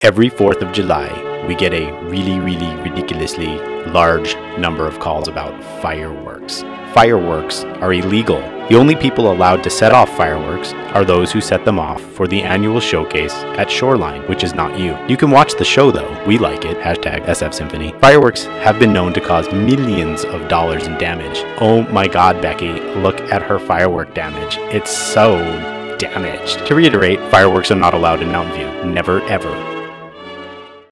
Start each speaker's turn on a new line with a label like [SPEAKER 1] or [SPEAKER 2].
[SPEAKER 1] Every 4th of July, we get a really ridiculously large number of calls about fireworks. Fireworks are illegal. The only people allowed to set off fireworks are those who set them off for the annual showcase at Shoreline, which is not you. You can watch the show though. We like it. Hashtag SF Symphony. Fireworks have been known to cause millions of dollars in damage. Oh my god, Becky, look at her firework damage. It's so damaged. To reiterate, fireworks are not allowed in Mountain View. Never ever.